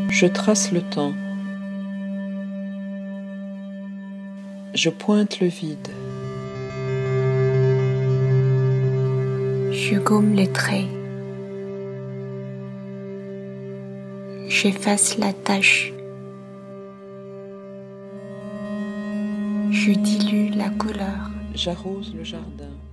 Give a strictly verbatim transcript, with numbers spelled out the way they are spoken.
Je trace le temps. Je pointe le vide. Je gomme les traits. J'efface la tache. Je dilue la couleur. J'arrose le jardin.